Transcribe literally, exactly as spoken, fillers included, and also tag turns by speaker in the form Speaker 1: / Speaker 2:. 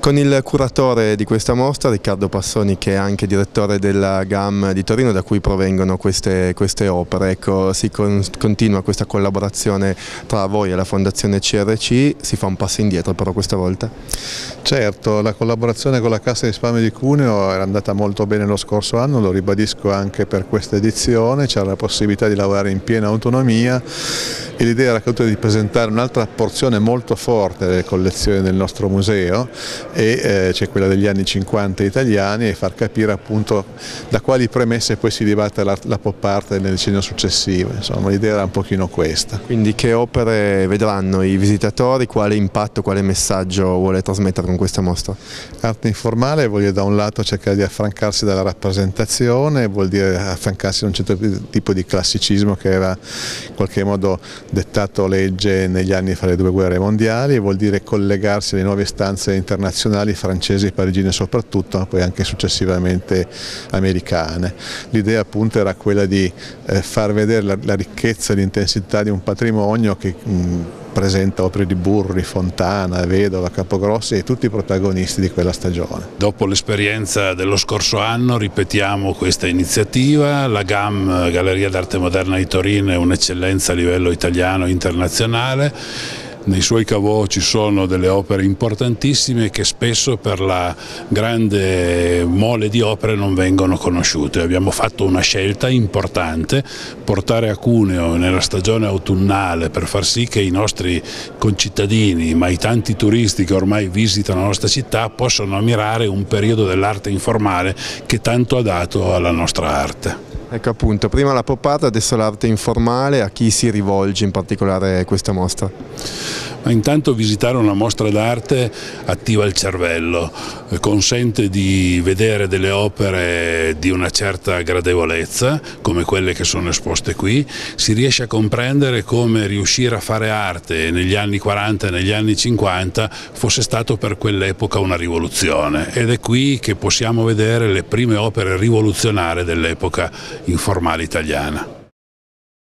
Speaker 1: Con il curatore di questa mostra, Riccardo Passoni, che è anche direttore della GAM di Torino, da cui provengono queste, queste opere, ecco, si con, continua questa collaborazione tra voi e la Fondazione C R C, si fa un passo indietro però questa volta?
Speaker 2: Certo, la collaborazione con la Cassa di risparmio di Cuneo era andata molto bene lo scorso anno, lo ribadisco anche per questa edizione, c'era la possibilità di lavorare in piena autonomia e l'idea era quella di presentare un'altra porzione molto forte delle collezioni del nostro museo, e eh, c'è quella degli anni cinquanta italiani, e far capire appunto da quali premesse poi si dibatte la, la pop art nel decennio successivo. Insomma, l'idea era un pochino questa.
Speaker 1: Quindi che opere vedranno i visitatori, quale impatto, quale messaggio vuole trasmettere con questa mostra?
Speaker 2: Arte informale vuol dire da un lato cercare di affrancarsi dalla rappresentazione, vuol dire affrancarsi da un certo tipo di classicismo che era in qualche modo dettato legge negli anni fra le due guerre mondiali, e vuol dire collegarsi alle nuove istanze internazionali, francesi e parigine soprattutto, ma poi anche successivamente americane. L'idea appunto era quella di eh, far vedere la, la ricchezza e l'intensità di un patrimonio che mh, presenta opere di Burri, Fontana, Vedova, Capogrossi e tutti i protagonisti di quella stagione.
Speaker 3: Dopo l'esperienza dello scorso anno ripetiamo questa iniziativa. La GAM, Galleria d'Arte Moderna di Torino, è un'eccellenza a livello italiano e internazionale. Nei suoi caveau ci sono delle opere importantissime che spesso per la grande mole di opere non vengono conosciute. Abbiamo fatto una scelta importante: portare a Cuneo nella stagione autunnale, per far sì che i nostri concittadini, ma i tanti turisti che ormai visitano la nostra città, possano ammirare un periodo dell'arte informale che tanto ha dato alla nostra arte.
Speaker 1: Ecco appunto, prima la pop art, adesso l'arte informale. A chi si rivolge in particolare questa mostra?
Speaker 3: Ma intanto visitare una mostra d'arte attiva il cervello, consente di vedere delle opere di una certa gradevolezza, come quelle che sono esposte qui. Si riesce a comprendere come riuscire a fare arte negli anni quaranta e negli anni cinquanta fosse stato per quell'epoca una rivoluzione, ed è qui che possiamo vedere le prime opere rivoluzionarie dell'epoca informale italiana.